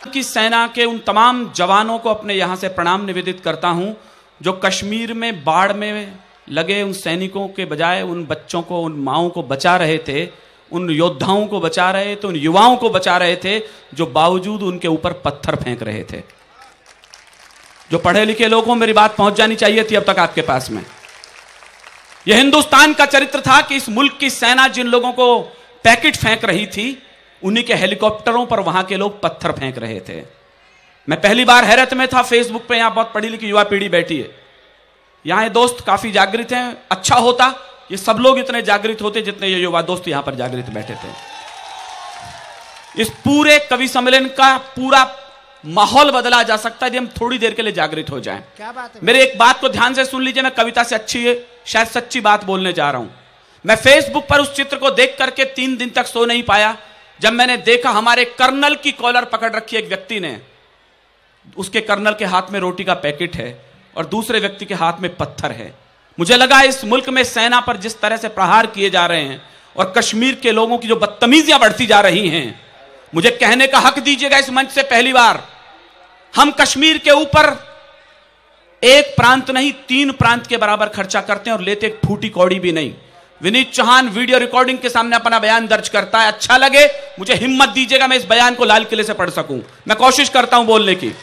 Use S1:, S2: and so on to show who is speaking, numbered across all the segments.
S1: की सेना के उन तमाम जवानों को अपने यहां से प्रणाम निवेदित करता हूं जो कश्मीर में बाढ़ में लगे उन सैनिकों के बजाय उन बच्चों को, उन माओं को बचा रहे थे, उन योद्धाओं को बचा रहे थे, उन युवाओं को बचा रहे थे जो बावजूद उनके ऊपर पत्थर फेंक रहे थे। जो पढ़े लिखे लोगों को मेरी बात पहुंच जानी चाहिए थी अब तक आपके पास में। यह हिंदुस्तान का चरित्र था कि इस मुल्क की सेना जिन लोगों को पैकेट फेंक रही थी उन्हीं के हेलीकॉप्टरों पर वहां के लोग पत्थर फेंक रहे थे। मैं पहली बार हैरत में था, फेसबुक पे यहां बहुत पढ़ी लिखी युवा पीढ़ी बैठी है, यहां ये दोस्त काफी जागृत हैं। अच्छा होता ये सब लोग इतने जागृत होते जितने ये युवा दोस्त यहां पर जागृत बैठे थे। इस पूरे कवि सम्मेलन का पूरा माहौल बदला जा सकता है यदि हम थोड़ी देर के लिए जागृत हो जाएं।
S2: क्या बात है?
S1: मेरे एक बात को ध्यान से सुन लीजिए, मैं कविता से अच्छी है शायद सच्ची बात बोलने जा रहा हूं। मैं फेसबुक पर उस चित्र को देख करके 3 दिन तक सो नहीं पाया जब मैंने देखा हमारे कर्नल की कॉलर पकड़ रखी एक व्यक्ति ने, उसके कर्नल के हाथ में रोटी का पैकेट है और दूसरे व्यक्ति के हाथ में पत्थर है। मुझे लगा इस मुल्क में सेना पर जिस तरह से प्रहार किए जा रहे हैं और कश्मीर के लोगों की जो बदतमीजियां बढ़ती जा रही हैं, मुझे कहने का हक दीजिएगा इस मंच से पहली बार हम कश्मीर के ऊपर एक प्रांत नहीं 3 प्रांत के बराबर खर्चा करते हैं और लेते एक फूटी कौड़ी भी नहीं। विनीत चौहान वीडियो रिकॉर्डिंग के सामने अपना बयान दर्ज करता है, अच्छा लगे मुझे हिम्मत दीजिएगा मैं इस बयान को लाल किले से पढ़ सकूं, मैं कोशिश करता हूं बोलने की।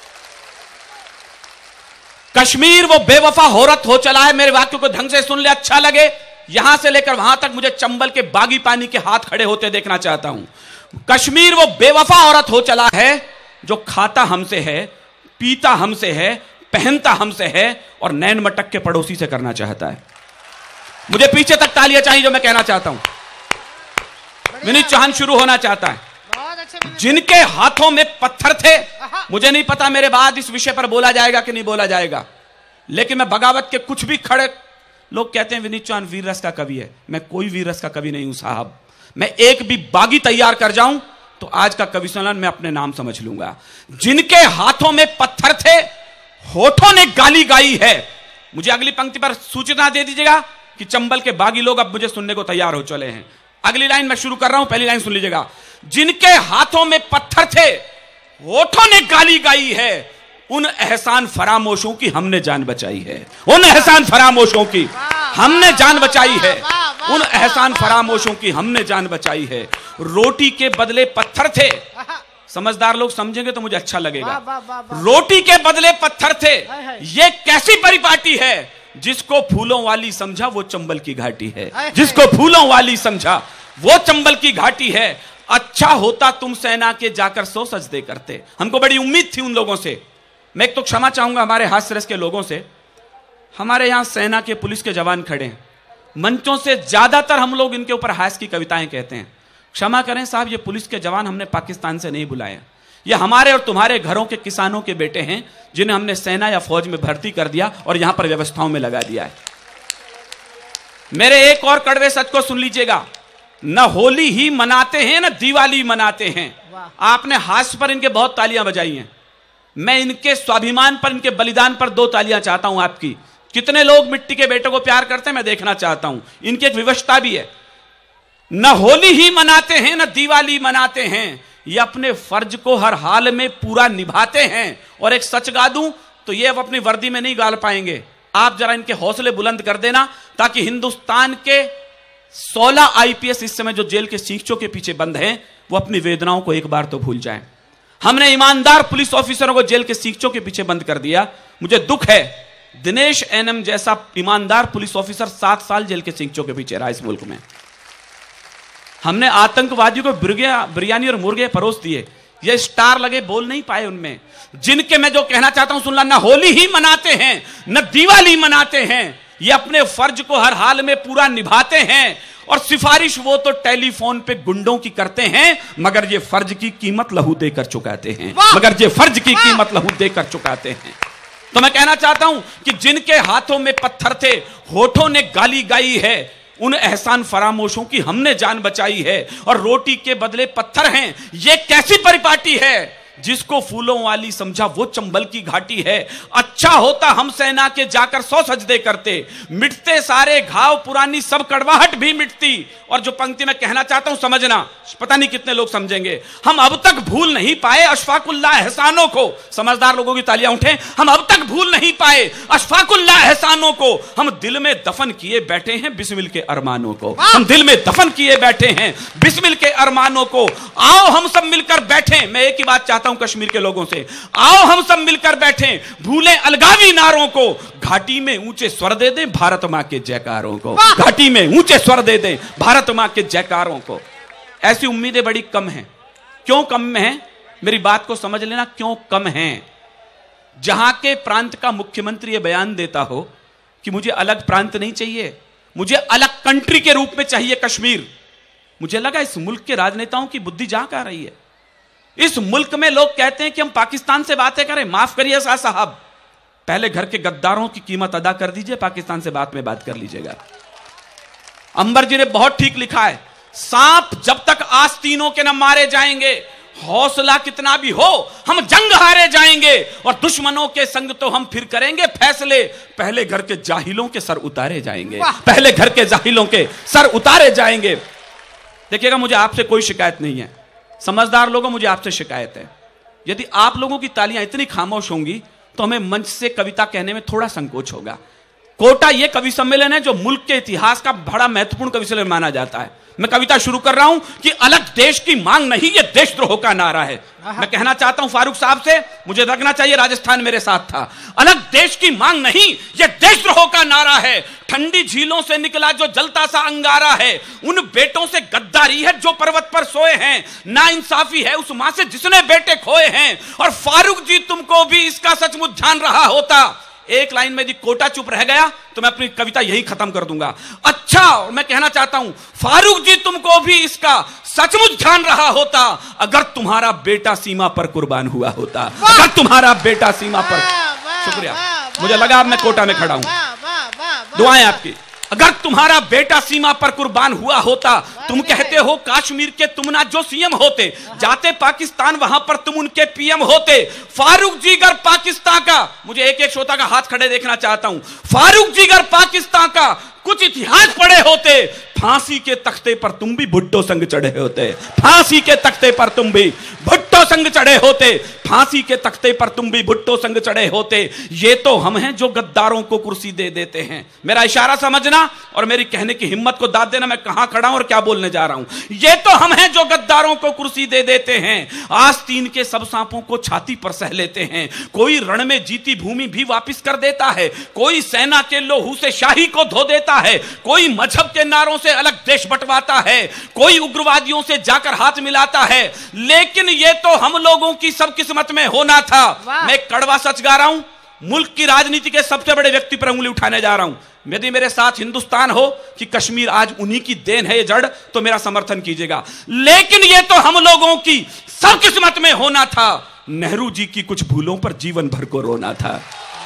S1: कश्मीर वो बेवफा औरत हो चला है, मेरे वाक्यों को ढंग से सुन ले, अच्छा लगे यहां से लेकर वहां तक मुझे चंबल के बागी पानी के हाथ खड़े होते देखना चाहता हूं। कश्मीर वो बेवफा औरत हो चला है जो खाता हमसे है, पीता हमसे है, पहनता हमसे है और नैन मटक के पड़ोसी से करना चाहता है। मुझे पीछे तक तालियां चाहिए जो मैं कहना चाहता हूं। विनीत चौहान शुरू होना चाहता है। जिनके हाथों में पत्थर थे, मुझे नहीं पता मेरे बाद इस विषय पर बोला जाएगा कि नहीं बोला जाएगा, लेकिन मैं बगावत के कुछ भी खड़े लोग कहते हैं विनीत चौहान वीर रस का कवि है, मैं कोई वीर रस का कवि नहीं हूं साहब। मैं एक भी बागी तैयार कर जाऊं तो आज का कवि सम्मेलन मैं अपने नाम समझ लूंगा। जिनके हाथों में पत्थर थे, होठों ने गाली गाई है। मुझे अगली पंक्ति पर सूचना दे दीजिएगा कि चंबल के बागी लोग अब मुझे सुनने को तैयार हो चले हैं। अगली लाइन मैं शुरू कर रहा हूं, पहली लाइन सुन लीजिएगा। जिनके हाथों में पत्थर थे, होठों ने गाली गाई है, उन एहसान फरामोशों की हमने जान बचाई है। उन एहसान फरामोशों की हमने जान बचाई है। उन एहसान फरामोशों की हमने जान बचाई है। रोटी के बदले पत्थर थे, समझदार लोग समझेंगे तो मुझे अच्छा लगेगा। रोटी के बदले पत्थर थे, ये कैसी परिपाटी है। जिसको फूलों वाली समझा वो चंबल की घाटी है। जिसको फूलों वाली समझा वो चंबल की घाटी है। अच्छा होता तुम सेना के जाकर 100 सजदे करते। हमको बड़ी उम्मीद थी उन लोगों से। मैं एक तो क्षमा चाहूंगा हमारे हास्य रस के लोगों से। हमारे यहां सेना के पुलिस के जवान खड़े हैं, मंचों से ज्यादातर हम लोग इनके ऊपर हास्य की कविताएं कहते हैं। क्षमा करें साहब, ये पुलिस के जवान हमने पाकिस्तान से नहीं बुलाए, ये हमारे और तुम्हारे घरों के किसानों के बेटे हैं जिन्हें हमने सेना या फौज में भर्ती कर दिया और यहां पर व्यवस्थाओं में लगा दिया है। मेरे एक और कड़वे सच को सुन लीजिएगा, न होली ही मनाते हैं न दिवाली मनाते हैं। आपने हास्य पर इनके बहुत तालियां बजाई हैं, मैं इनके स्वाभिमान पर, इनके बलिदान पर 2 तालियां चाहता हूं आपकी। कितने लोग मिट्टी के बेटों को प्यार करते हैं मैं देखना चाहता हूं। इनकी एक विवशता भी है, न होली ही मनाते हैं न दिवाली मनाते हैं, ये अपने फर्ज को हर हाल में पूरा निभाते हैं। और एक सच गा दूं तो ये अब अपनी वर्दी में नहीं गाल पाएंगे। आप जरा इनके हौसले बुलंद कर देना ताकि हिंदुस्तान के 16 IPS इस समय जो जेल के सींचों के पीछे बंद हैं वो अपनी वेदनाओं को एक बार तो भूल जाएं। हमने ईमानदार पुलिस ऑफिसरों को जेल के सींचों के पीछे बंद कर दिया। मुझे दुख है दिनेश NM जैसा ईमानदार पुलिस ऑफिसर 7 साल जेल के सींचों के पीछे रहा इस मुल्क में। हमने आतंकवादियों को बिरयानी और मुर्गे परोस दिए, ये स्टार लगे बोल नहीं पाए उनमें। जिनके मैं जो कहना चाहता हूं सुन ला, न होली ही मनाते हैं न दिवाली मनाते हैं, ये अपने फर्ज को हर हाल में पूरा निभाते हैं। और सिफारिश वो तो टेलीफोन पे गुंडों की करते हैं, मगर ये फर्ज की कीमत लहू देकर चुकाते हैं। मगर ये फर्ज की कीमत लहू देकर चुकाते हैं। तो मैं कहना चाहता हूं कि जिनके हाथों में पत्थर थे, होठों ने गाली गाई है, उन एहसान फरामोशों की हमने जान बचाई है। और रोटी के बदले पत्थर हैं, ये कैसी परिपाटी है। जिसको फूलों वाली समझा वो चंबल की घाटी है। अच्छा होता हम सेना के जाकर 100 सजदे करते, मिटते सारे घाव पुरानी सब कड़वाहट भी मिटती और जो पंक्ति मैं कहना चाहता हूं समझना, पता नहीं कितने लोग समझेंगे। हम अब तक भूल नहीं पाए अशफाकुल्लाह एहसानों को। समझदार लोगों की तालियां उठें। हम अब तक भूल नहीं पाए अशफाकुल्लाह एहसानों को। हम दिल में दफन किए बैठे हैं बिस्मिल के अरमानों को। हम दिल में दफन किए बैठे हैं बिस्मिल के अरमानों को। आओ हम सब मिलकर बैठे। मैं एक ही बात चाहता हूं कश्मीर के लोगों से, आओ हम सब मिलकर बैठे, भूलें अलगावी नारों को, घाटी में ऊंचे स्वर दे दें भारत मां के जयकारों को। घाटी में ऊंचे स्वर दे दें भारत मां के जयकारों को। ऐसी उम्मीदें बड़ी कम हैं। क्यों कम हैं? मेरी बात को समझ लेना, क्यों कम हैं? जहां के प्रांत का मुख्यमंत्री यह बयान देता हो कि मुझे अलग प्रांत नहीं चाहिए, मुझे अलग कंट्री के रूप में चाहिए कश्मीर। मुझे लगा इस मुल्क के राजनेताओं की बुद्धि जहां आ रही है। इस मुल्क में लोग कहते हैं कि हम पाकिस्तान से बातें करें। माफ करिए साहब, पहले घर के गद्दारों की कीमत अदा कर दीजिए, पाकिस्तान से बात में बात कर लीजिएगा। अंबर जी ने बहुत ठीक लिखा है, सांप जब तक आस्तीनों के न मारे जाएंगे, हौसला कितना भी हो हम जंग हारे जाएंगे, और दुश्मनों के संग तो हम फिर करेंगे फैसले। पहले घर के जाहिलों के सर उतारे जाएंगे, पहले घर के जाहिलों के सर उतारे जाएंगे। देखिएगा, मुझे आपसे कोई शिकायत नहीं है, समझदार लोगों, मुझे आपसे शिकायत है। यदि आप लोगों की तालियां इतनी खामोश होंगी तो हमें मंच से कविता कहने में थोड़ा संकोच होगा। कोटा यह कवि सम्मेलन है जो मुल्क के इतिहास का बड़ा महत्वपूर्ण कवि सम्मेलन माना जाता है। मैं कविता शुरू कर रहा हूं कि अलग देश की मांग नहीं, यह देशद्रोह का नारा है। मैं कहना चाहता हूं फारूक साहब से, मुझे लगना चाहिए राजस्थान मेरे साथ था, अलग देश की मांग नहीं, यह देशद्रोह का नारा है। ठंडी झीलों से निकला जो जलता सा अंगारा है, उन बेटों से गद्दारी है जो पर्वत पर सोए हैं, नाइंसाफी है उस मां से जिसने बेटे खोए हैं। और फारूक जी तुमको भी इसका सचमुच ध्यान रहा होता। एक लाइन में यदि कोटा चुप रह गया तो मैं अपनी कविता यही खत्म कर दूंगा। अच्छा, मैं कहना चाहता हूं फारूक जी तुमको भी इसका सचमुच ध्यान रहा होता, अगर तुम्हारा बेटा सीमा पर कुर्बान हुआ होता, अगर तुम्हारा बेटा सीमा पर। शुक्रिया, मुझे लगा अब मैं कोटा में खड़ा हूं। दुआएं आपकी। अगर तुम्हारा बेटा सीमा पर कुर्बान हुआ होता, तुम कहते हो काश्मीर के तुम ना जो सीएम होते, जाते पाकिस्तान वहां पर तुम उनके पीएम होते। फारूक जी अगर पाकिस्तान का, मुझे एक एक श्रोता का हाथ खड़े देखना चाहता हूं, फारूक जी अगर पाकिस्तान का कुछ इतिहास पढ़े होते, फांसी के तख्ते पर तुम भी भुट्टो संग चढ़े होते। फांसी के तख्ते पर तुम भी भुट्टो संग चढ़े होते। फांसी के तख्ते पर तुम भी भुट्टो संग चढ़े होते। ये तो हम हैं जो गद्दारों को कुर्सी दे देते हैं। मेरा इशारा समझना और मेरी कहने की हिम्मत को दाद देना, मैं कहां खड़ा हूं और क्या बोलने जा रहा हूं। ये तो हम हैं जो गद्दारों को कुर्सी दे देते हैं, आस्तीन के सब सांपों को छाती पर सह लेते हैं। कोई रण में जीती भूमि भी वापिस कर देता है, कोई सेना के लोहू से शाही को धो देता है, कोई मजहब के नारों से अलग देश बंटवाता है, कोई उग्रवादियों से जाकर हाथ मिलाता है। लेकिन ये तो हम लोगों की सब किस्मत में होना था। मैं कड़वा सच गा रहा हूं, मुल्क की राजनीति के सबसे बड़े व्यक्ति पर उंगली उठाने जा रहा हूं। यदि मेरे साथ हिंदुस्तान हो कि कश्मीर आज उन्हीं की देन है ये जड़, तो मेरा समर्थन कीजिएगा। लेकिन ये तो हम लोगों की सब किस्मत में होना था। नेहरू जी की कुछ भूलों पर जीवन भर को रोना था।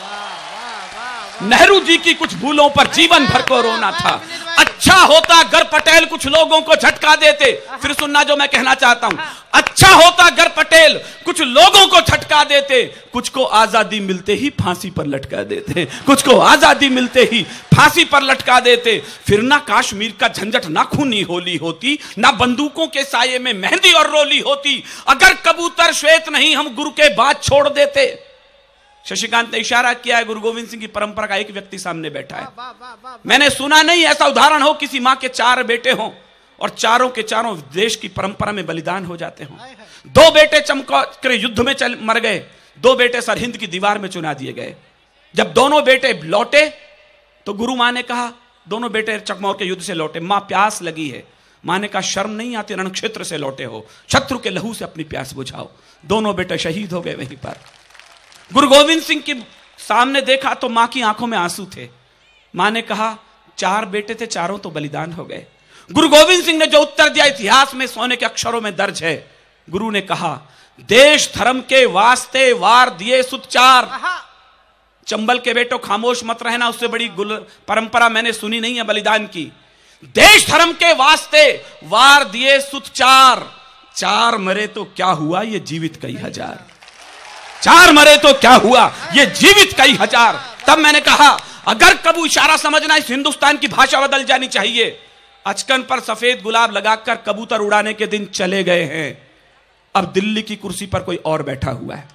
S1: नेहरू जी की कुछ भूलों पर जीवन भर को रोना था। अच्छा होता अगर पटेल कुछ लोगों को झटका देते, फिर सुनना जो मैं कहना चाहता हूं, अच्छा होता अगर पटेल कुछ लोगों को झटका देते, कुछ को आजादी मिलते ही फांसी पर लटका देते, कुछ को आजादी मिलते ही फांसी पर लटका देते। फिर ना कश्मीर का झंझट ना खूनी होली होती, ना बंदूकों के साये में मेहंदी और रोली होती। अगर कबूतर श्वेत नहीं हम गुरु के बाद छोड़ देते। शशिकांत ने इशारा किया है, गुरु गोविंद सिंह की परंपरा का एक व्यक्ति सामने बैठा है। मैंने सुना नहीं ऐसा उदाहरण हो किसी मां के 4 बेटे हों और चारों के चारों देश की परंपरा में बलिदान हो जाते हों। 2 बेटे चमकौर युद्ध में मर गए, 2 बेटे सरहिंद की दीवार में चुना दिए गए। जब दोनों बेटे लौटे तो गुरु मां ने कहा, दोनों बेटे चकमौर के युद्ध से लौटे, मां प्यास लगी है। मां ने कहा शर्म नहीं आती, रण क्षेत्र से लौटे हो, शत्रु के लहू से अपनी प्यास बुझाओ। दोनों बेटे शहीद हो गए वहीं पर। गुरु गोविंद सिंह के सामने देखा तो मां की आंखों में आंसू थे। मां ने कहा 4 बेटे थे, चारों तो बलिदान हो गए। गुरु गोविंद सिंह ने जो उत्तर दिया इतिहास में सोने के अक्षरों में दर्ज है। गुरु ने कहा देश धर्म के वास्ते वार दिए सुत 4। चंबल के बेटो खामोश मत रहना, उससे बड़ी परंपरा मैंने सुनी नहीं है बलिदान की। देश धर्म के वास्ते वार दिए सुत 4। 4 मरे तो क्या हुआ, ये जीवित कई हजार। 4 मरे तो क्या हुआ, ये जीवित कई हजार। तब मैंने कहा अगर कबू इशारा समझना, इस हिंदुस्तान की भाषा बदल जानी चाहिए। अचकन पर सफेद गुलाब लगाकर कबूतर उड़ाने के दिन चले गए हैं। अब दिल्ली की कुर्सी पर कोई और बैठा हुआ है।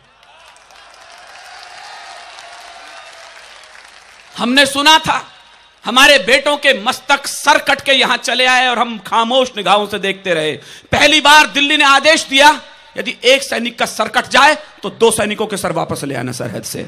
S1: हमने सुना था हमारे बेटों के मस्तक सर कट के यहां चले आए और हम खामोश निगाहों से देखते रहे। पहली बार दिल्ली ने आदेश दिया यदि एक सैनिक का सर कट जाए तो 2 सैनिकों के सर वापस ले आना सरहद से।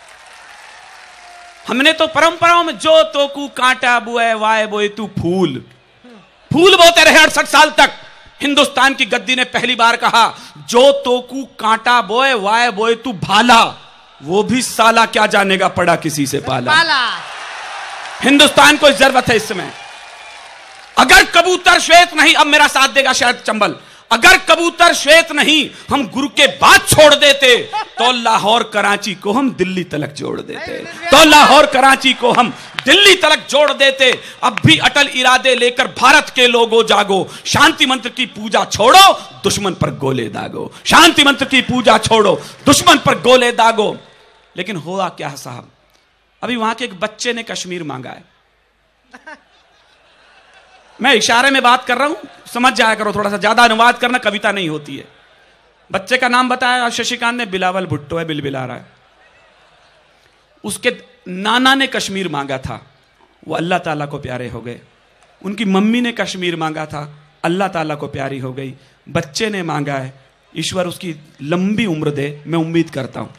S1: हमने तो परंपराओं में जो तोकू कांटा बुए वाए बोए तू फूल फूल बोते रहे 68 साल तक। हिंदुस्तान की गद्दी ने पहली बार कहा जो तोकू कांटा बोए वाए बोए तू भाला, वो भी साला क्या जानेगा पड़ा किसी से पाला। हिंदुस्तान को जरूरत है इस समय। अगर कबूतर श्वेत नहीं, अब मेरा साथ देगा शायद चंबल, अगर कबूतर श्वेत नहीं हम गुरु के बाद छोड़ देते तो लाहौर कराची को हम दिल्ली तलक जोड़ देते, तो लाहौर कराची को हम दिल्ली तलक जोड़ देते। अब भी अटल इरादे लेकर भारत के लोगों जागो, शांति मंत्र की पूजा छोड़ो, दुश्मन पर गोले दागो। शांति मंत्र की पूजा छोड़ो, दुश्मन पर गोले दागो। लेकिन हुआ क्या है साहब, अभी वहां के एक बच्चे ने कश्मीर मांगा है। मैं इशारे में बात कर रहा हूं, समझ जाया करो, थोड़ा सा ज्यादा अनुवाद करना, कविता नहीं होती है। बच्चे का नाम बताया शशिकांत ने, बिलावल भुट्टो है, बिलबिला रहा है। उसके नाना ने कश्मीर मांगा था, वो अल्लाह ताला को प्यारे हो गए। उनकी मम्मी ने कश्मीर मांगा था, अल्लाह ताला को प्यारी हो गई। बच्चे ने मांगा है, ईश्वर उसकी लंबी उम्र दे, मैं उम्मीद करता हूं।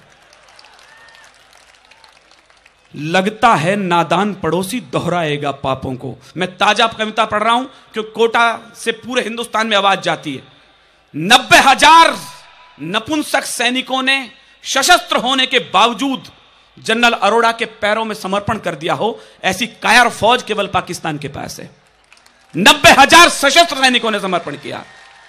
S1: लगता है नादान पड़ोसी दोहराएगा पापों को। मैं ताजा कविता पढ़ रहा हूं क्योंकि कोटा से पूरे हिंदुस्तान में आवाज जाती है। 90,000 नपुंसक सैनिकों ने सशस्त्र होने के बावजूद जनरल अरोड़ा के पैरों में समर्पण कर दिया हो, ऐसी कायर फौज केवल पाकिस्तान के पास है। 90,000 सशस्त्र सैनिकों ने समर्पण किया।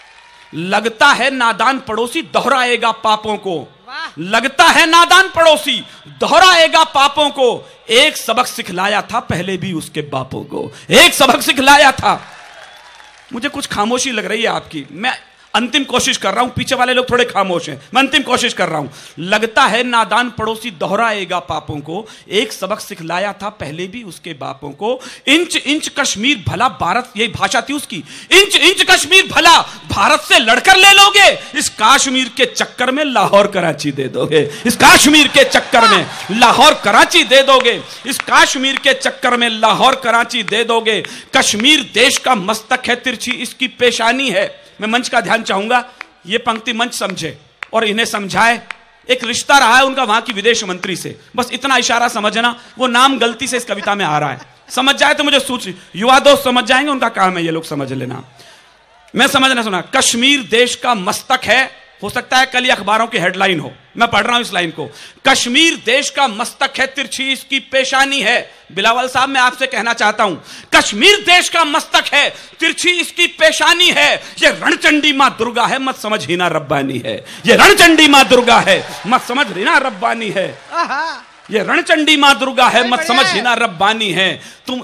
S1: लगता है नादान पड़ोसी दोहराएगा पापों को, लगता है नादान पड़ोसी दोहराएगा पापों को। एक सबक सिखलाया था पहले भी उसके बापों को, एक सबक सिखलाया था। मुझे कुछ खामोशी लग रही है आपकी, मैं अंतिम कोशिश कर रहा हूं। पीछे वाले लोग थोड़े खामोश हैं, मैं अंतिम कोशिश कर रहा हूं। लगता है नादान पड़ोसी दोहराएगा पापों को, एक सबक सिखलाया था पहले भी उसके बापों को। इंच इंच कश्मीर भला भारत, यही भाषा थी उसकी, इंच इंच कश्मीर भला भारत से लड़कर ले लोगे, इस कश्मीर के चक्कर में लाहौर कराची दे दोगे, इस कश्मीर के चक्कर में लाहौर कराची दे दोगे, इस कश्मीर के चक्कर में लाहौर कराची दे दोगे। कश्मीर देश का मस्तक है, तिरछी इसकी पेशानी है। मैं मंच का ध्यान चाहूंगा, यह पंक्ति मंच समझे और इन्हें समझाए। एक रिश्ता रहा है उनका वहां की विदेश मंत्री से, बस इतना इशारा समझना। वो नाम गलती से इस कविता में आ रहा है, समझ जाए तो मुझे सूच, युवा दोस्त समझ जाएंगे, उनका काम है ये लोग समझ लेना। मैं समझना सुना, कश्मीर देश का मस्तक है, हो सकता है कल ही अखबारों की हेडलाइन हो, मैं पढ़ रहा हूं इस लाइन को। कश्मीर देश का मस्तक है, तिरछी इसकी पेशानी है। बिलावल साहब मैं आपसे कहना चाहता हूं, कश्मीर देश का मस्तक है, तिरछी इसकी पेशानी है। ये रणचंडी मां दुर्गा है, मत समझ हिना रब्बानी है। ये रणचंडी मां दुर्गा है, मत समझ हिना रब्बानी है। ये रणचंडी मां दुर्गा है, मत समझ हिना रब्बानी है। तुम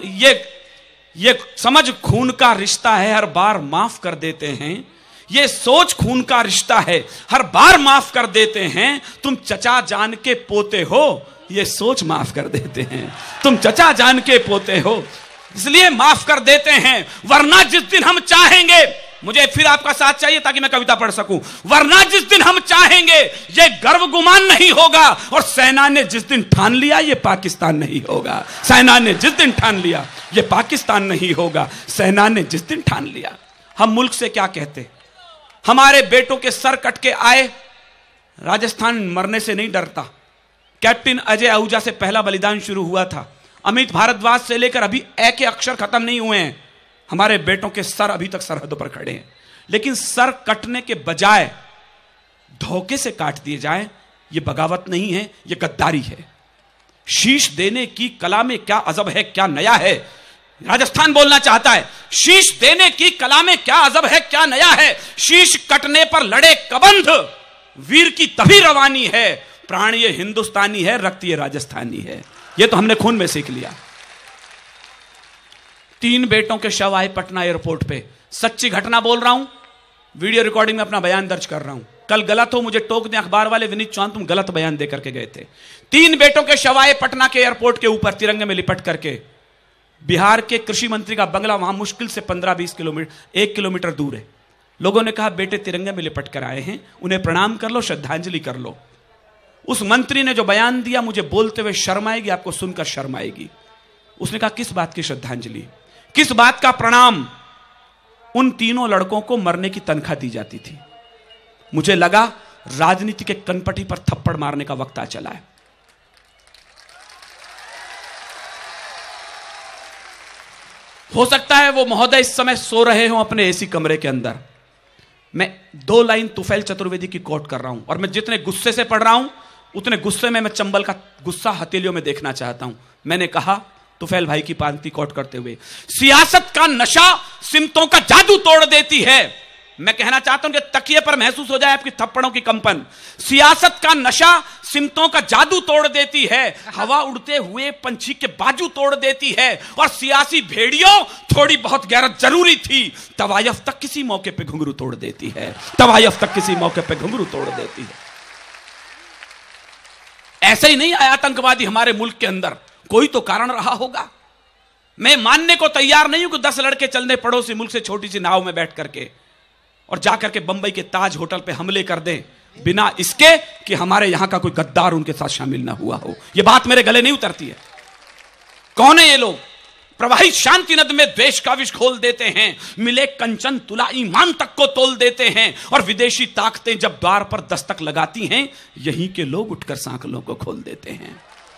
S1: ये समझ खून का रिश्ता है, हर बार माफ कर देते हैं। ये सोच खून का रिश्ता है, हर बार माफ कर देते हैं। तुम चचा जान के पोते हो, ये सोच माफ कर देते हैं। तुम चचा जान के पोते हो, इसलिए माफ कर देते हैं। वरना जिस दिन हम चाहेंगे, मुझे फिर आपका साथ चाहिए ताकि मैं कविता पढ़ सकूं। वरना जिस दिन हम चाहेंगे ये गर्व गुमान नहीं होगा, और सेना ने जिस दिन ठान लिया ये पाकिस्तान नहीं होगा। सेना ने जिस दिन ठान लिया ये पाकिस्तान नहीं होगा। सेना ने जिस दिन ठान लिया। हम मुल्क से क्या कहते, हमारे बेटों के सर कट के आए, राजस्थान मरने से नहीं डरता। कैप्टन अजय आहूजा से पहला बलिदान शुरू हुआ था, अमित भारद्वाज से लेकर अभी ए के अक्षर खत्म नहीं हुए हैं। हमारे बेटों के सर अभी तक सरहदों पर खड़े हैं, लेकिन सर कटने के बजाय धोखे से काट दिए जाए, यह बगावत नहीं है, यह गद्दारी है। शीश देने की कला में क्या अजब है, क्या नया है, राजस्थान बोलना चाहता है। शीश देने की कला में क्या अजब है, क्या नया है। शीश कटने पर लड़े कबंध, वीर की तभी रवानी है। प्राण ये हिंदुस्तानी है, रक्त ये राजस्थानी है। ये तो हमने खून में सीख लिया। 3 बेटों के शव आए पटना एयरपोर्ट पे, सच्ची घटना बोल रहा हूं, वीडियो रिकॉर्डिंग में अपना बयान दर्ज कर रहा हूं। कल गलत हो मुझे टोक दें अखबार वाले, विनीत चौहान तुम गलत बयान दे करके गए थे। 3 बेटों के शव आए पटना के एयरपोर्ट के ऊपर तिरंगे में लिपट करके। बिहार के कृषि मंत्री का बंगला वहां मुश्किल से 15-20 किलोमीटर, 1 किलोमीटर दूर है। लोगों ने कहा बेटे तिरंगे में लिपट कर आए हैं, उन्हें प्रणाम कर लो, श्रद्धांजलि कर लो। उस मंत्री ने जो बयान दिया मुझे बोलते हुए शर्म आएगी, आपको सुनकर शर्म आएगी। उसने कहा किस बात की श्रद्धांजलि, किस बात का प्रणाम? उन तीनों लड़कों को मरने की तनख्वाह दी जाती थी। मुझे लगा राजनीति के कनपटी पर थप्पड़ मारने का वक्त आ चला है। हो सकता है वो महोदय इस समय सो रहे हों अपने एसी कमरे के अंदर। मैं 2 लाइन तुफैल चतुर्वेदी की कोट कर रहा हूं, और मैं जितने गुस्से से पढ़ रहा हूं उतने गुस्से में मैं चंबल का गुस्सा हथेलियों में देखना चाहता हूं। मैंने कहा तुफैल भाई की पंक्ति कोट करते हुए, सियासत का नशा सिमतों का जादू तोड़ देती है। मैं कहना चाहता हूं कि तकिए पर महसूस हो जाए आपकी थप्पड़ों की कंपन। सियासत का नशा सिमतों का जादू तोड़ देती है, हवा उड़ते हुए पंछी के बाजू तोड़ देती है, और सियासी भेड़ियों थोड़ी बहुत गैरत जरूरी थी, तवायफ तक किसी मौके पे घुंघरू तोड़ देती है, तवायफ तक किसी मौके पे घुंघरू तोड़ देती है। ऐसे ही नहीं आया आतंकवादी हमारे मुल्क के अंदर, कोई तो कारण रहा होगा। मैं मानने को तैयार नहीं हूं कि 10 लड़के चलने पड़ोसी मुल्क से छोटी सी नाव में बैठ करके और जाकर के बंबई के ताज होटल पे हमले कर दें, बिना इसके कि हमारे यहां का कोई गद्दार उनके साथ शामिल ना हुआ हो। यह बात मेरे गले नहीं उतरती है। कौन है ये लोग? प्रवाहित शांति नद में द्वेष का विष खोल देते हैं, मिले कंचन तुला ईमान तक को तोल देते हैं, और विदेशी ताकतें जब द्वार पर दस्तक लगाती हैं, यहीं के लोग उठकर सांकलों को खोल देते हैं।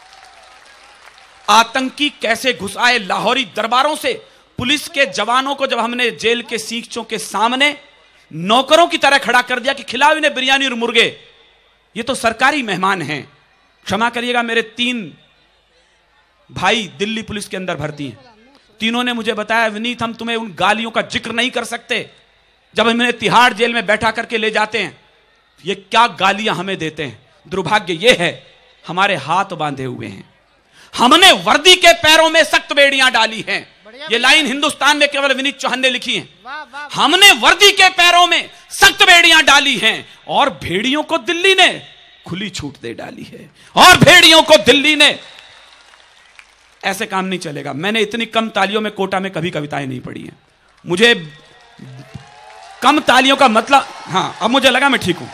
S1: आतंकी कैसे घुस आए लाहौरी दरबारों से? पुलिस के जवानों को जब हमने जेल के सीखचों के सामने नौकरों की तरह खड़ा कर दिया कि खिलाओ इन्हें बिरयानी और मुर्गे, ये तो सरकारी मेहमान हैं। क्षमा करिएगा, मेरे 3 भाई दिल्ली पुलिस के अंदर भर्ती हैं। तीनों ने मुझे बताया विनीत हम तुम्हें उन गालियों का जिक्र नहीं कर सकते जब हम इन्हें तिहाड़ जेल में बैठा करके ले जाते हैं, ये क्या गालियां हमें देते हैं। दुर्भाग्य ये है हमारे हाथ बांधे हुए हैं, हमने वर्दी के पैरों में सख्त बेड़ियां डाली हैं। ये लाइन हिंदुस्तान में केवल विनीत चौहान ने लिखी है। हमने वर्दी के पैरों में सख्त बेड़ियां डाली हैं, और भेड़ियों को दिल्ली ने खुली छूट दे डाली है, और भेड़ियों को दिल्ली ने। ऐसे काम नहीं चलेगा। मैंने इतनी कम तालियों में कोटा में कभी कविताएं नहीं पढ़ी हैं। मुझे कम तालियों का मतलब, हां अब मुझे लगा मैं ठीक हूं।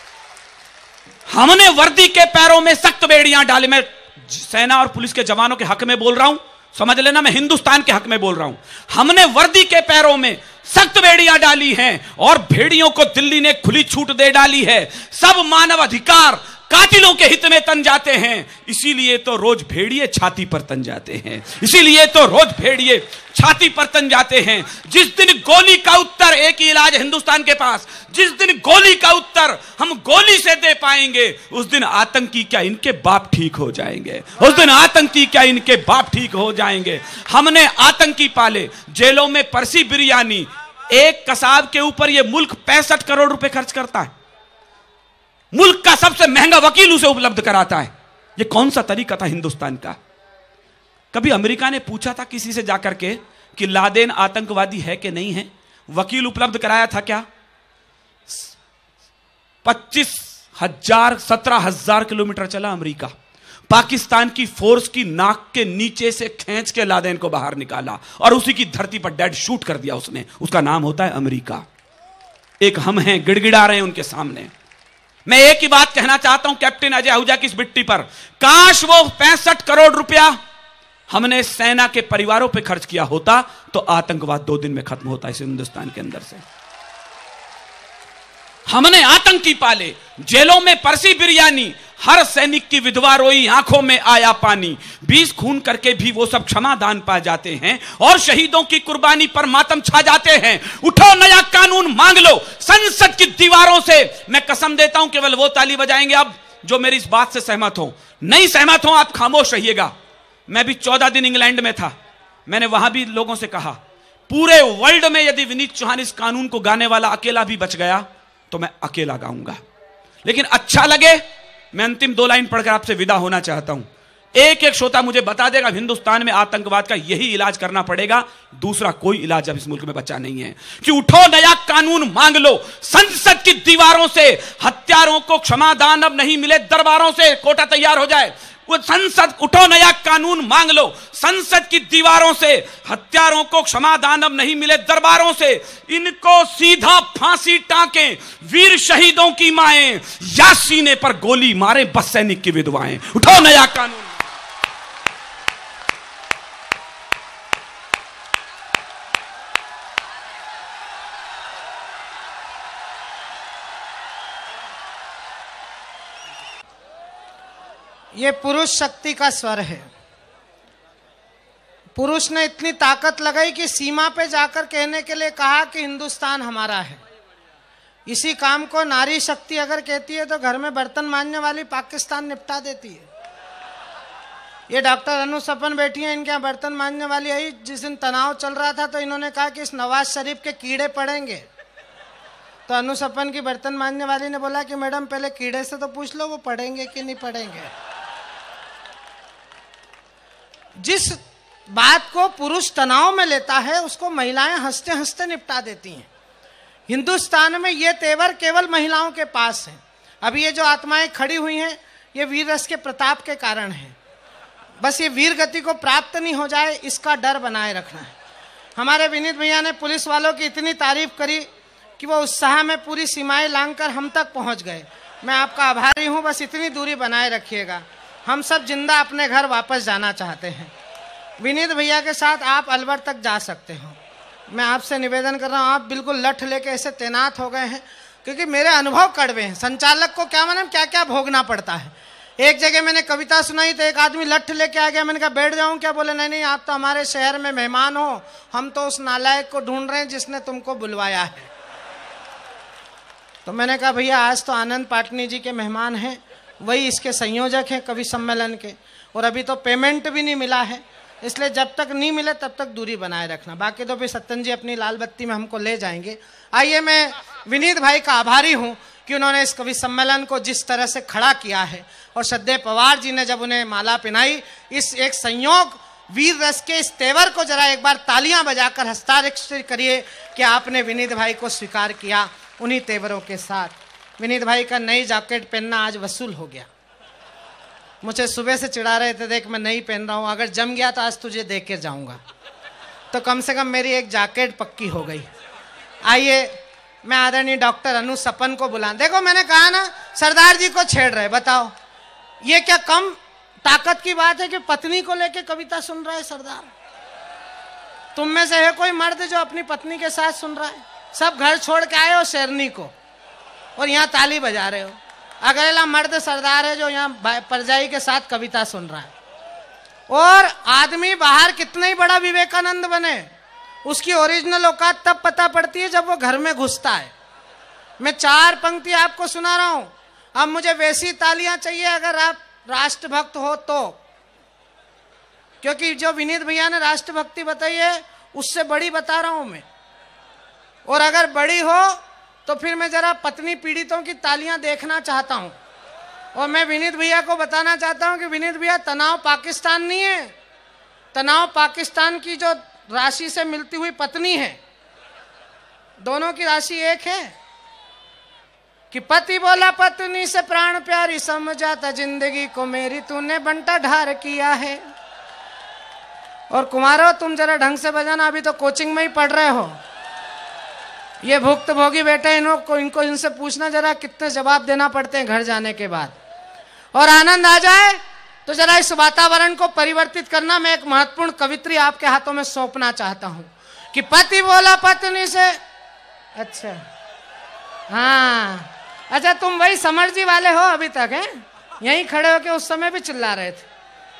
S1: हमने वर्दी के पैरों में सख्त बेड़ियां डाली। मैं सेना और पुलिस के जवानों के हक में बोल रहा हूं, समझ लेना, मैं हिंदुस्तान के हक में बोल रहा हूं। हमने वर्दी के पैरों में सख्त बेड़ियां डाली हैं, और भेड़ियों को दिल्ली ने खुली छूट दे डाली है। सब मानव अधिकार कातिलों के हित में तन जाते हैं, इसीलिए तो रोज भेड़िए छाती पर तन जाते हैं, इसीलिए तो रोज भेड़िए छाती पर तन जाते हैं। जिस दिन गोली का उत्तर, एक ही इलाज हिंदुस्तान के पास, जिस दिन गोली का उत्तर हम गोली से दे पाएंगे, उस दिन आतंकी क्या इनके बाप ठीक हो जाएंगे, उस दिन आतंकी क्या इनके बाप ठीक हो जाएंगे। हमने आतंकी पाले, जेलों में परसी बिरयानी, एक कसाब के ऊपर यह मुल्क 65 करोड़ रुपए खर्च करता है, मुल्क का सबसे महंगा वकील उसे उपलब्ध कराता है। यह कौन सा तरीका था हिंदुस्तान का? कभी अमेरिका ने पूछा था किसी से जाकर के कि लादेन आतंकवादी है कि नहीं है? वकील उपलब्ध कराया था क्या? 25,000 17,000 किलोमीटर चला अमेरिका, पाकिस्तान की फोर्स की नाक के नीचे से खींच के लादेन को बाहर निकाला, और उसी की धरती पर डेड शूट कर दिया उसने। उसका नाम होता है अमेरिका। एक हम हैं, गिड़गिड़ा रहे हैं उनके सामने। मैं एक ही बात कहना चाहता हूं कैप्टन अजय आहूजा की इस मिट्टी पर, काश वो 65 करोड़ रुपया हमने सेना के परिवारों पे खर्च किया होता तो आतंकवाद 2 दिन में खत्म होता इस हिंदुस्तान के अंदर से। हमने आतंकी पाले, जेलों में परसी बिरयानी, हर सैनिक की विधवा रोई, आंखों में आया पानी। 20 खून करके भी वो सब क्षमादान पा जाते हैं, और शहीदों की कुर्बानी पर मातम छा जाते हैं। उठो नया कानून मांग लो संसद की दीवारों से। मैं कसम देता हूं केवल वो ताली बजाएंगे अब जो मेरी इस बात से सहमत हो। नहीं सहमत हो आप खामोश रहिएगा। मैं भी 14 दिन इंग्लैंड में था, मैंने वहां भी लोगों से कहा पूरे वर्ल्ड में यदि विनीत चौहान इस कानून को गाने वाला अकेला भी बच गया तो मैं अकेला गाऊंगा। लेकिन अच्छा लगे, मैं अंतिम 2 लाइन पढ़कर आपसे विदा होना चाहता हूं। एक एक श्रोता मुझे बता देगा हिंदुस्तान में आतंकवाद का यही इलाज करना पड़ेगा, दूसरा कोई इलाज अब इस मुल्क में बचा नहीं है। कि उठो नया कानून मांग लो संसद की दीवारों से, हत्यारों को क्षमादान अब नहीं मिले दरबारों से। कोटा तैयार हो जाए। वो संसद, उठो नया कानून मांग लो। संसद की दीवारों से हत्यारों को क्षमा दानव नहीं मिले दरबारों से, इनको सीधा फांसी टांके वीर शहीदों की माएं, या सीने पर गोली मारे बस सैनिक की विधवाएं। उठो नया कानून।
S2: ये पुरुष शक्ति का स्वर है। पुरुष ने इतनी ताकत लगाई कि सीमा पे जाकर कहने के लिए कहा कि हिंदुस्तान हमारा है। इसी काम को नारी शक्ति अगर कहती है तो घर में बर्तन मांजने वाली पाकिस्तान निपटा देती है। ये डॉक्टर अनु सपन बैठी हैं, इनके यहाँ बर्तन मांजने वाली आई। जिस दिन तनाव चल रहा था तो इन्होंने कहा कि इस नवाज शरीफ के कीड़े पड़ेंगे। तो अनु सपन की बर्तन मांजने वाली ने बोला कि मैडम पहले कीड़े से तो पूछ लो वो पड़ेंगे कि नहीं पड़ेंगे। जिस बात को पुरुष तनाव में लेता है उसको महिलाएं हंसते हंसते निपटा देती हैं। हिंदुस्तान में ये तेवर केवल महिलाओं के पास है। अभी ये जो आत्माएं खड़ी हुई हैं ये वीर रस के प्रताप के कारण है। बस ये वीर गति को प्राप्त नहीं हो जाए इसका डर बनाए रखना है। हमारे विनीत भैया ने पुलिस वालों की इतनी तारीफ करी कि वो उत्साह में पूरी सीमाएं लांघकर हम तक पहुंच गए। मैं आपका आभारी हूं, बस इतनी दूरी बनाए रखिएगा। हम सब जिंदा अपने घर वापस जाना चाहते हैं। विनीत भैया के साथ आप अलवर तक जा सकते हो। मैं आपसे निवेदन कर रहा हूँ, आप बिल्कुल लठ लेके ऐसे तैनात हो गए हैं क्योंकि मेरे अनुभव कड़वे हैं। संचालक को क्या मालूम क्या क्या भोगना पड़ता है। एक जगह मैंने कविता सुनाई तो एक आदमी लठ लेके आ गया। मैंने कहा बैठ जाऊं क्या? बोले नहीं नहीं, आप तो हमारे शहर में मेहमान हो, हम तो उस नालायक को ढूंढ रहे हैं जिसने तुमको बुलवाया है। तो मैंने कहा भैया आज तो आनंद पाटनी जी के मेहमान हैं, वही इसके संयोजक हैं कवि सम्मेलन के, और अभी तो पेमेंट भी नहीं मिला है, इसलिए जब तक नहीं मिले तब तक दूरी बनाए रखना। बाकी तो फिर सत्तन जी अपनी लाल बत्ती में हमको ले जाएंगे। आइए, मैं विनीत भाई का आभारी हूं कि उन्होंने इस कवि सम्मेलन को जिस तरह से खड़ा किया है, और श्रद्धेय पवार जी ने जब उन्हें माला पहनाई, इस एक संयोग वीर रस के इस तेवर को जरा एक बार तालियां बजाकर हस्ताक्षर करिए कि आपने विनीत भाई को स्वीकार किया उन्हीं तेवरों के साथ। विनीत भाई का नई जैकेट पहनना आज वसूल हो गया। मुझे सुबह से चिढ़ा रहे थे, देख मैं नहीं पहन रहा हूं, अगर जम गया तो आज तुझे देख के जाऊंगा। तो कम से कम मेरी एक जैकेट पक्की हो गई। आइए, मैं आदरणीय डॉक्टर अनु सपन को बुला। देखो मैंने कहा ना, सरदार जी को छेड़ रहे। बताओ ये क्या कम ताकत की बात है कि पत्नी को लेके कविता सुन रहा है सरदार? तुम में से है कोई मर्द जो अपनी पत्नी के साथ सुन रहा है? सब घर छोड़ के आए हो शेरनी को और यहाँ ताली बजा रहे हो। अगला मर्द सरदार है जो यहाँ परजाई के साथ कविता सुन रहा है। और आदमी बाहर कितना ही बड़ा विवेकानंद बने, उसकी ओरिजिनल औकात तब पता पड़ती है जब वो घर में घुसता है। मैं 4 पंक्ति आपको सुना रहा हूं। अब मुझे वैसी तालियां चाहिए अगर आप राष्ट्रभक्त हो तो, क्योंकि जो विनीत भैया ने राष्ट्रभक्ति बताई है उससे बड़ी बता रहा हूं मैं। और अगर बड़ी हो तो फिर मैं जरा पत्नी पीड़ितों की तालियां देखना चाहता हूं। और मैं विनीत भैया को बताना चाहता हूं कि विनीत भैया, तनाव पाकिस्तान नहीं है, तनाव पाकिस्तान की जो राशि से मिलती हुई पत्नी है, दोनों की राशि एक है। कि पति बोला पत्नी से प्राण प्यारी समझाता जिंदगी को मेरी तूने बंटा ढार किया है। और कुमारो तुम जरा ढंग से बजाना, अभी तो कोचिंग में ही पढ़ रहे हो। ये भुक्त भोगी बेटे, इनको इनसे पूछना जरा कितने जवाब देना पड़ते हैं घर जाने के बाद। और आनंद आ जाए तो जरा इस वातावरण को परिवर्तित करना। मैं एक महत्वपूर्ण कवित्री आपके हाथों में सौंपना चाहता हूं कि पति बोला पत्नी से। अच्छा हाँ, अच्छा तुम वही समर जी वाले हो अभी तक हैं? यहीं खड़े होके उस समय भी चिल्ला रहे थे।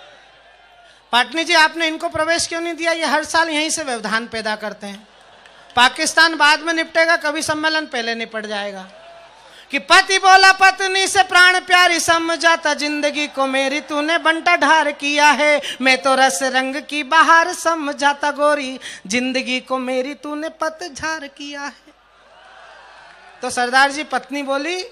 S2: पाटनी जी आपने इनको प्रवेश क्यों नहीं दिया? ये हर साल यहीं से व्यवधान पैदा करते हैं। पाकिस्तान बाद में निपटेगा, कवि सम्मेलन पहले निपट जाएगा। कि पति बोला पत्नी से प्राण प्यारी समझाता जिंदगी को मेरी तूने बंटा ढार किया है। मैं तो रस रंग की बहार समझाता गोरी जिंदगी को मेरी तूने पतझार किया है। तो सरदार जी पत्नी बोली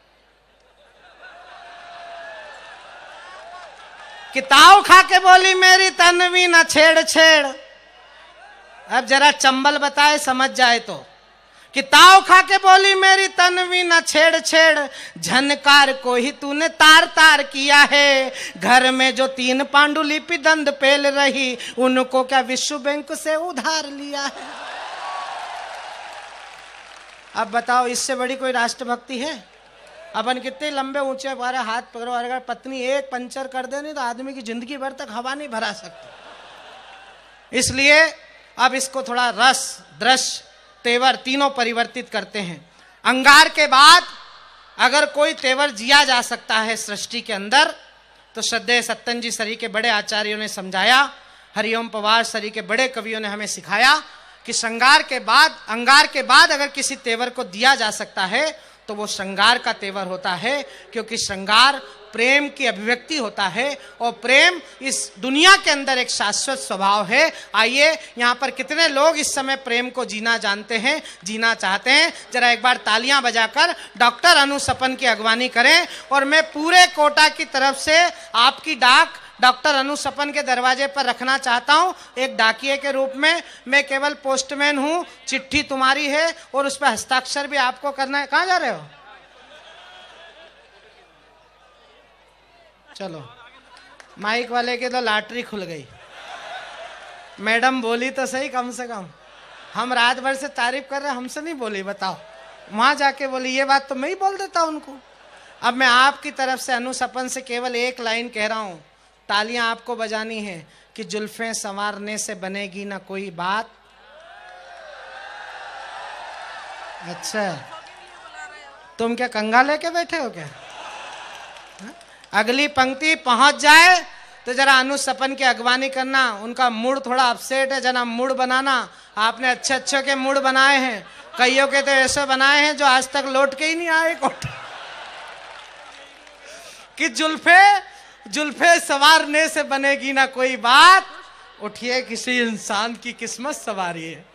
S2: कि ताव खा के बोली मेरी तन्वी न छेड़ छेड़। अब जरा चंबल बताए समझ जाए तो कि ताव खा के बोली मेरी तन्वी न छेड़ छेड़, झनकार को ही तूने तार तार किया है। घर में जो 3 पांडुलिपि दंड पेल रही, उनको क्या विश्व बैंक से उधार लिया है। अब बताओ इससे बड़ी कोई राष्ट्रभक्ति है? अपन कितने लंबे ऊंचे हमारे हाथ पकड़ो, अगर पत्नी एक पंचर कर दे नहीं तो आदमी की जिंदगी भर तक हवा नहीं भरा सकती। इसलिए अब इसको थोड़ा रस, दृश्य, तेवर तीनों परिवर्तित करते हैं। अंगार के बाद अगर कोई तेवर जिया जा सकता है सृष्टि के अंदर, तो श्रद्धेय सत्तन जी सरी के बड़े आचार्यों ने समझाया, हरिओम पवार सरी के बड़े कवियों ने हमें सिखाया कि श्रृंगार के बाद, अंगार के बाद अगर किसी तेवर को दिया जा सकता है तो वो श्रृंगार का तेवर होता है, क्योंकि श्रृंगार प्रेम की अभिव्यक्ति होता है और प्रेम इस दुनिया के अंदर एक शाश्वत स्वभाव है। आइए, यहाँ पर कितने लोग इस समय प्रेम को जीना जानते हैं, जीना चाहते हैं? जरा एक बार तालियां बजाकर डॉक्टर अनु सपन की अगवानी करें। और मैं पूरे कोटा की तरफ से आपकी डाक डॉक्टर अनु सपन के दरवाजे पर रखना चाहता हूं, एक डाकिए के रूप में। मैं केवल पोस्टमैन हूं, चिट्ठी तुम्हारी है और उस पर हस्ताक्षर भी आपको करना है। कहां जा रहे हो? चलो, माइक वाले के तो लॉटरी खुल गई। मैडम बोली तो सही, कम से कम हम रात भर से तारीफ कर रहे हैं, हमसे नहीं बोली। बताओ, वहां जाके बोली। ये बात तो मैं ही बोल देता उनको। अब मैं आपकी तरफ से अनु सपन से केवल एक लाइन कह रहा हूं, तालियां आपको बजानी है कि जुल्फें संवारने से बनेगी ना कोई बात। अच्छा, तुम क्या कंगा लेके बैठे हो क्या? अगली पंक्ति पहुंच जाए तो जरा अनु सपन की अगवानी करना। उनका मूड थोड़ा अपसेट है, जना मूड बनाना। आपने अच्छे अच्छे के मूड बनाए हैं, कईयों के तो ऐसे बनाए हैं जो आज तक लौट के ही नहीं आए कोट। कि जुल्फे सवारने से बनेगी ना कोई बात, उठिए किसी इंसान की किस्मत सवारी है।